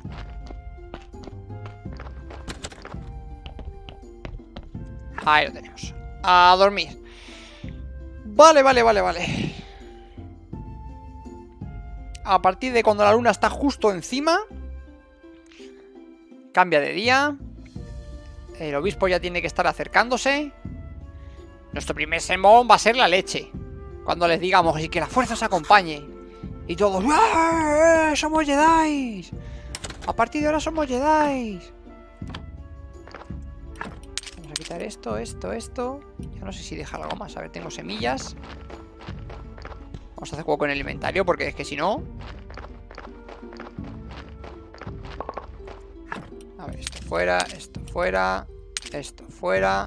Ahí lo tenemos. A dormir. Vale. A partir de cuando la luna está justo encima, cambia de día. El obispo ya tiene que estar acercándose. Nuestro primer sermón va a ser la leche. Cuando les digamos, y que la fuerza os acompañe. Y todos, ¡somos Jedi! A partir de ahora somos Jedi. Vamos a quitar esto. Ya no sé si dejar algo más. A ver, tengo semillas. Vamos a hacer juego con el inventario, porque es que si no... A ver, esto fuera, esto fuera, esto fuera.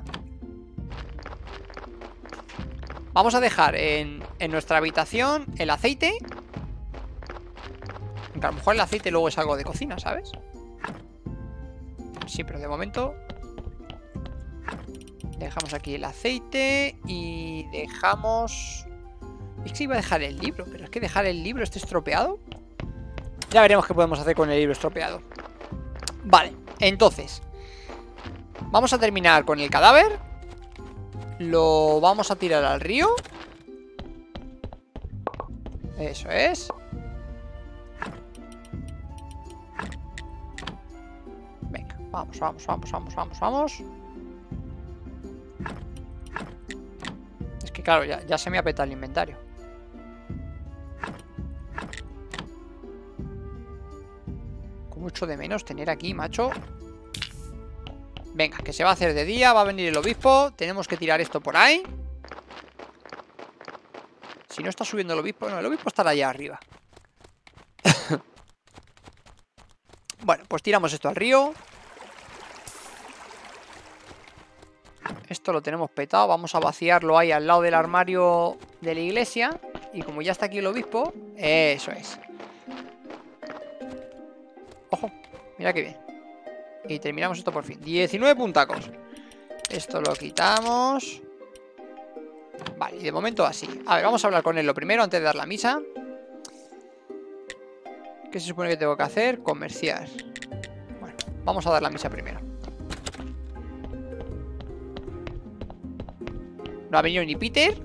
Vamos a dejar en nuestra habitación el aceite. Aunque a lo mejor el aceite luego es algo de cocina, ¿sabes? Sí, pero de momento dejamos aquí el aceite. Y dejamos... Es que iba a dejar el libro, pero es que dejar el libro este estropeado. Ya veremos qué podemos hacer con el libro estropeado. Vale, entonces vamos a terminar con el cadáver. Lo vamos a tirar al río. Eso es. Venga, vamos. Es que claro, ya se me ha petado el inventario. Con mucho de menos tener aquí, macho. Venga, que se va a hacer de día. Va a venir el obispo. Tenemos que tirar esto por ahí. Si no está subiendo el obispo... No, el obispo estará allá arriba. Bueno, pues tiramos esto al río. Esto lo tenemos petado. Vamos a vaciarlo ahí al lado del armario de la iglesia. Y como ya está aquí el obispo... Eso es. Ojo, mira qué bien. Y terminamos esto por fin. 19 puntacos. Esto lo quitamos. Vale, y de momento así. A ver, vamos a hablar con él lo primero antes de dar la misa. ¿Qué se supone que tengo que hacer? Comerciar. Bueno, vamos a dar la misa primero. No ha venido ni Peter.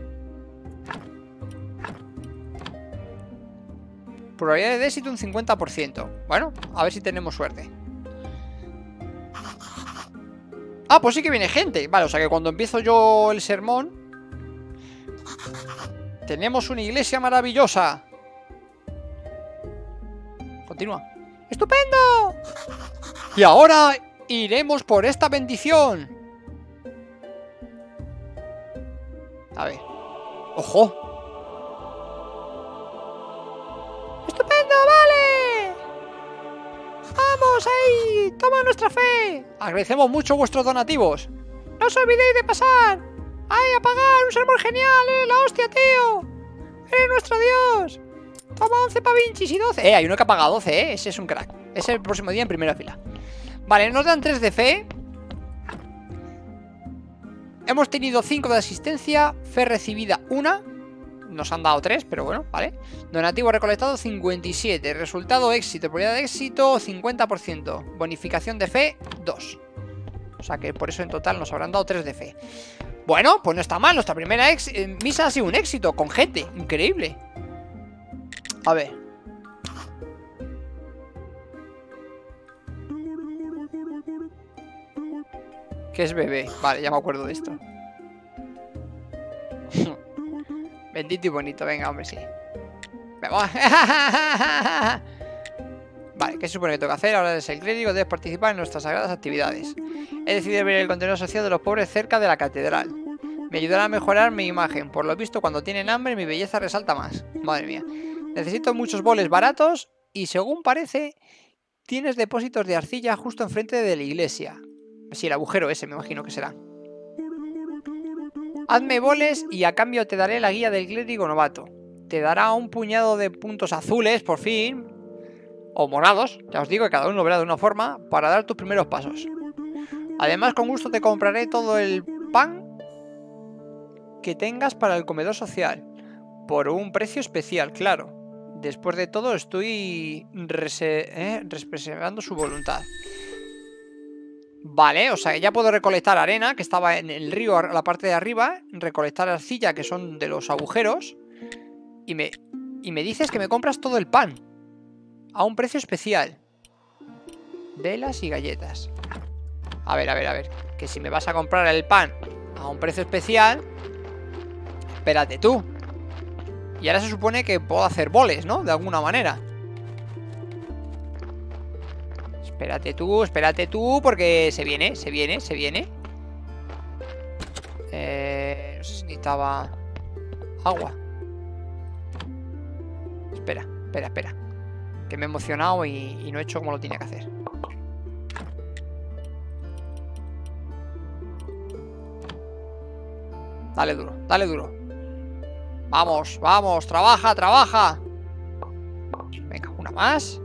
Probabilidad de éxito un 50%. Bueno, a ver si tenemos suerte. Ah, pues sí que viene gente. Vale, o sea que cuando empiezo yo el sermón tenemos una iglesia maravillosa. Continúa. ¡Estupendo! Y ahora iremos por esta bendición. A ver. ¡Ojo! ¡Estupendo! ¡Vale! ¡Vamos ahí! ¡Toma nuestra fe! Agradecemos mucho vuestros donativos. ¡No os olvidéis de pasar! ¡Ay, a pagar! ¡Un sermón genial! ¡La hostia, tío! ¡Eres nuestro Dios! Toma 11 pavinchis y 12. Hay uno que ha pagado 12, ¿eh? Ese es un crack. Ese es el próximo día en primera fila. Vale, nos dan 3 de fe. Hemos tenido 5 de asistencia. Fe recibida 1. Nos han dado 3, pero bueno, vale. Donativo recolectado 57. Resultado éxito. Probabilidad de éxito 50%. Bonificación de fe 2. O sea que por eso en total nos habrán dado 3 de fe. Bueno, pues no está mal. Nuestra primera misa ha sido un éxito. Con gente. Increíble. A ver. ¿Qué es bebé? Vale, ya me acuerdo de esto. Bendito y bonito, venga, hombre, sí. Vamos. Vale, ¿qué se supone que tengo que hacer? Ahora eres el clérigo, debes participar en nuestras sagradas actividades. He decidido ver el contenido social de los pobres cerca de la catedral. Me ayudará a mejorar mi imagen. Por lo visto, cuando tienen hambre, mi belleza resalta más. Madre mía. Necesito muchos boles baratos y, según parece, tienes depósitos de arcilla justo enfrente de la iglesia. Sí, el agujero ese, me imagino que será. Hazme boles y a cambio te daré la guía del clérigo novato. Te dará un puñado de puntos azules, por fin. O morados, ya os digo que cada uno lo verá de una forma, para dar tus primeros pasos. Además, con gusto te compraré todo el pan que tengas para el comedor social. Por un precio especial, claro. Después de todo, estoy representando su voluntad. Vale, o sea, ya puedo recolectar arena, que estaba en el río, a la parte de arriba. Recolectar arcilla, que son de los agujeros. Y me dices que me compras todo el pan. A un precio especial. Velas y galletas. A ver, a ver, a ver. Que si me vas a comprar el pan a un precio especial... Espérate tú. Y ahora se supone que puedo hacer boles, ¿no? De alguna manera. Espérate tú, porque se viene, se viene, se viene. No sé si necesitaba agua. Espera, espera, espera. Que me he emocionado y no he hecho como lo tenía que hacer. Dale duro, dale duro. Vamos, vamos, trabaja, trabaja. Venga, una más.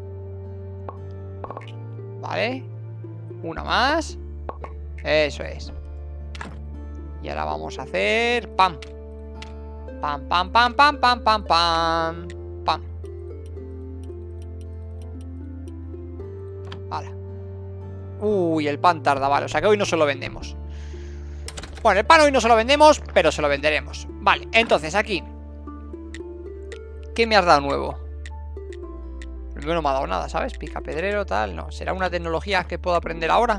Vale. Una más. Eso es. Y ahora vamos a hacer... Pam. Pam, pam, pam, pam, pam, pam, pam. Pam. Vale. Uy, el pan tarda, vale. O sea que hoy no se lo vendemos. Bueno, el pan hoy no se lo vendemos, pero se lo venderemos. Vale, entonces aquí ¿qué me has dado nuevo? Primero no me ha dado nada, ¿sabes? Picapedrero, tal, no. ¿Será una tecnología que puedo aprender ahora?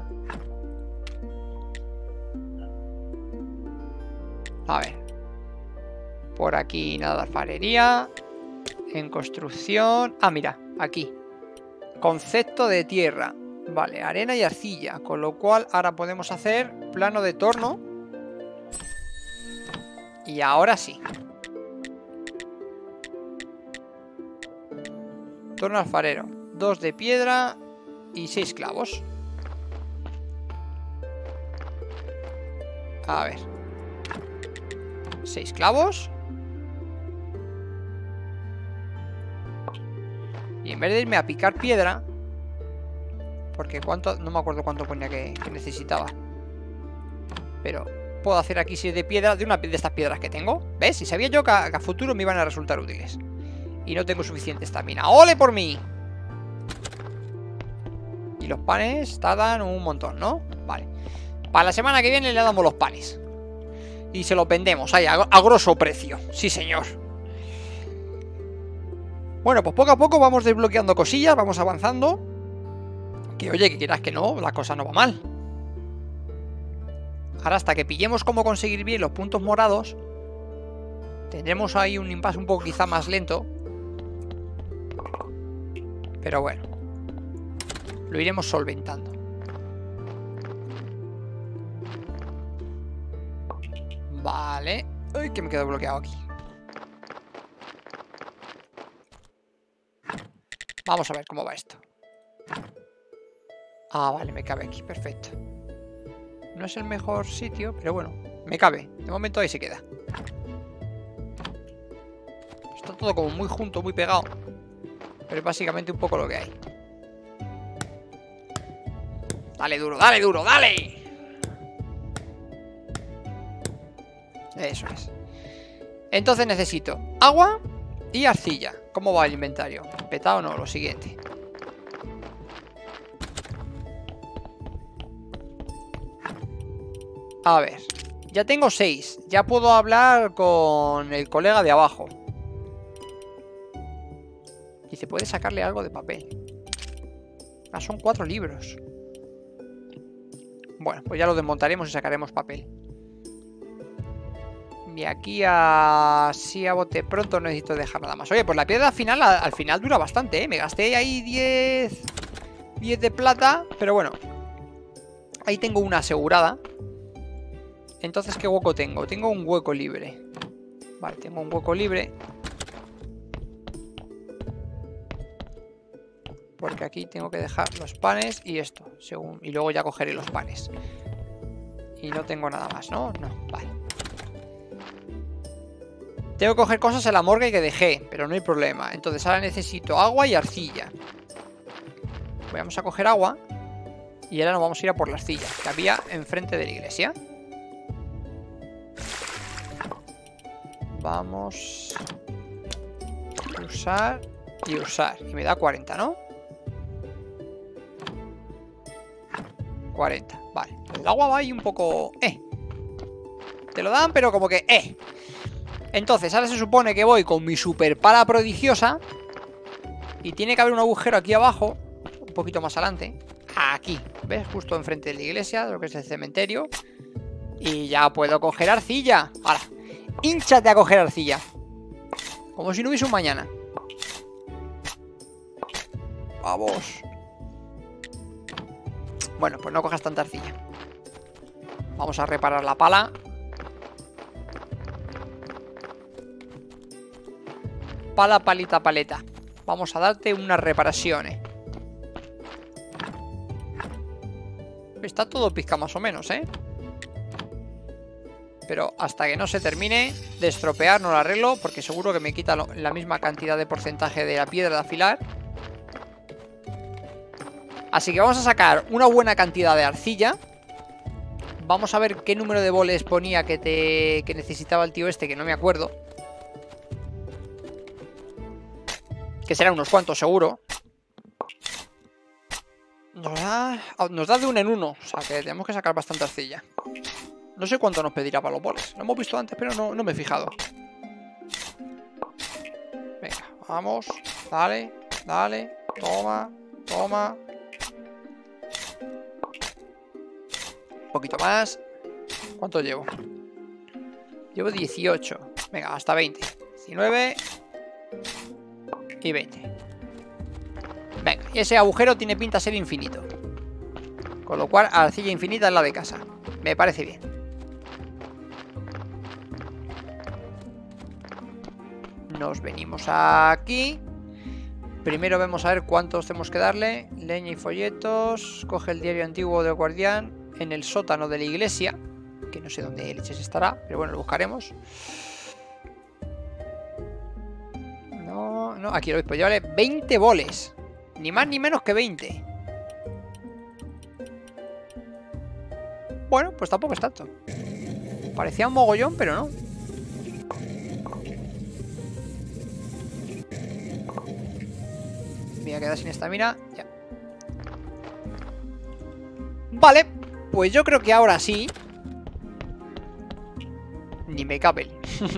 A ver. Por aquí nada de alfarería. En construcción. Ah, mira, aquí. Concepto de tierra. Vale, arena y arcilla. Con lo cual ahora podemos hacer plano de torno. Y ahora sí. Torno alfarero. 2 de piedra y 6 clavos. A ver. 6 clavos. Y en vez de irme a picar piedra, porque cuánto, no me acuerdo cuánto ponía que necesitaba, pero puedo hacer aquí 6 de piedra de una de estas piedras que tengo. ¿Ves? Y sabía yo que a futuro me iban a resultar útiles. Y no tengo suficiente estamina. ¡Ole por mí! Y los panes tardan un montón, ¿no? Vale. Para la semana que viene le damos los panes. Y se los vendemos ahí a grosso precio. Sí, señor. Bueno, pues poco a poco vamos desbloqueando cosillas, vamos avanzando. Que oye, que quieras que no, la cosa no va mal. Ahora hasta que pillemos cómo conseguir bien los puntos morados, tendremos ahí un impasse un poco quizá más lento. Pero bueno, lo iremos solventando. Vale. Uy, que me quedo bloqueado aquí. Vamos a ver cómo va esto. Ah, vale, me cabe aquí, perfecto. No es el mejor sitio, pero bueno, me cabe. De momento ahí se queda. Está todo como muy junto, muy pegado. Pero es básicamente un poco lo que hay. Dale duro, dale duro, dale. Eso es. Entonces necesito agua y arcilla. ¿Cómo va el inventario? ¿Petado o no? Lo siguiente. A ver, ya tengo 6. Ya puedo hablar con el colega de abajo. Dice, puede sacarle algo de papel. Ah, son 4 libros. Bueno, pues ya lo desmontaremos y sacaremos papel. Y aquí así a bote pronto no necesito dejar nada más. Oye, pues la piedra final al final dura bastante, ¿eh? Me gasté ahí 10 de plata, pero bueno. Ahí tengo una asegurada. Entonces, ¿qué hueco tengo? Tengo un hueco libre. Vale, tengo un hueco libre. Porque aquí tengo que dejar los panes y esto. Y luego ya cogeré los panes. Y no tengo nada más, ¿no? No, vale. Tengo que coger cosas en la morgue que dejé, pero no hay problema. Entonces ahora necesito agua y arcilla. Vamos a coger agua. Y ahora nos vamos a ir a por la arcilla que había enfrente de la iglesia. Vamos a usar y usar. Y me da 40, ¿no? 40, vale. El agua va ahí un poco... Te lo dan, pero como que... Entonces, ahora se supone que voy con mi super pala prodigiosa. Y tiene que haber un agujero aquí abajo. Un poquito más adelante. aquí, ¿ves? Justo enfrente de la iglesia, lo que es el cementerio. Y ya puedo coger arcilla. Ahora, hínchate a coger arcilla. Como si no hubiese un mañana. Vamos. Bueno, pues no cojas tanta arcilla. Vamos a reparar la pala. Pala, palita, paleta. Vamos a darte unas reparaciones. Está todo pizca más o menos, ¿eh? Pero hasta que no se termine de estropear no lo arreglo, porque seguro que me quita la misma cantidad de porcentaje de la piedra de afilar. Así que vamos a sacar una buena cantidad de arcilla. Vamos a ver qué número de boles ponía que necesitaba el tío este, que no me acuerdo. Que serán unos cuantos seguro. Nos da de uno en uno. O sea que tenemos que sacar bastante arcilla. No sé cuánto nos pedirá para los boles. Lo hemos visto antes, pero no me he fijado. Venga, vamos. Dale, dale. Toma, toma. Un poquito más. ¿Cuánto llevo? Llevo 18. Venga, hasta 20. 19 y 20. Venga, y ese agujero tiene pinta de ser infinito. Con lo cual, arcilla infinita es la de casa. Me parece bien. Nos venimos aquí. Primero vamos a ver cuántos tenemos que darle. Leña y folletos. Coge el diario antiguo del guardián en el sótano de la iglesia. Que no sé dónde leches estará, pero bueno, lo buscaremos. No, aquí lo veis, pues llévale 20 boles. Ni más ni menos que 20. Bueno, pues tampoco es tanto. Parecía un mogollón, pero no. Me voy a quedar sin estamina. Ya. Vale, pues yo creo que ahora sí. Ni me cabe.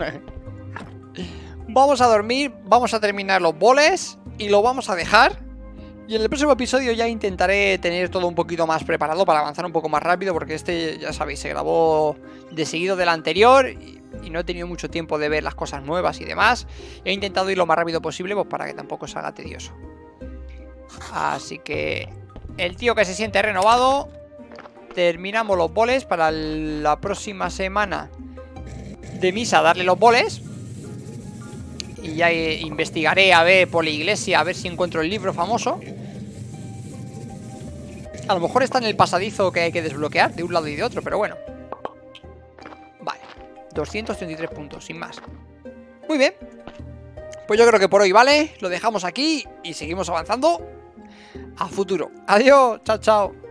Vamos a dormir, vamos a terminar los boles y lo vamos a dejar. Y en el próximo episodio ya intentaré tener todo un poquito más preparado para avanzar un poco más rápido, porque este, ya sabéis, se grabó de seguido del anterior y no he tenido mucho tiempo de ver las cosas nuevas y demás. He intentado ir lo más rápido posible, pues para que tampoco se haga tedioso. Así que el tío que se siente renovado. Terminamos los boles para la próxima semana de misa, darle los boles. Y ya investigaré a ver por la iglesia, a ver si encuentro el libro famoso. A lo mejor está en el pasadizo que hay que desbloquear de un lado y de otro, pero bueno. Vale, 233 puntos, sin más. Muy bien. Pues yo creo que por hoy vale. Lo dejamos aquí y seguimos avanzando a futuro. Adiós, chao, chao.